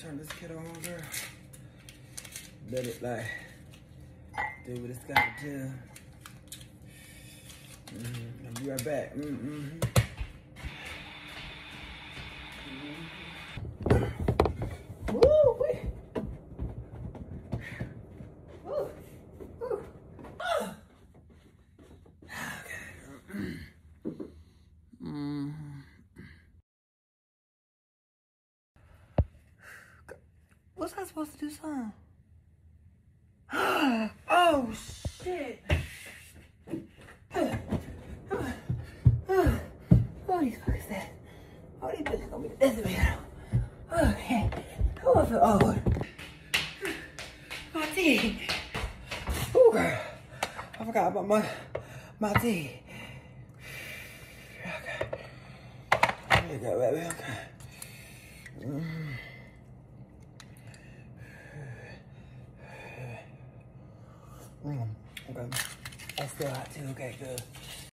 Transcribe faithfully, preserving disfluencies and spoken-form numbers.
turn this kid on, girl. Let it like do what it's gotta do. Mm-hmm. I'll be right back. Mm-hmm. Woo! Woo! Woo! Okay. Mm-hmm. Was I supposed to do something? Oh shit! What these fuckers that? All these bitches gonna be the death of me. Okay. Oh, I feel awkward. My tea. Ooh, girl. I forgot about my my tea. Okay. There you go, baby. Okay. Mm. Mm. Okay. That's still hot too. Okay, good.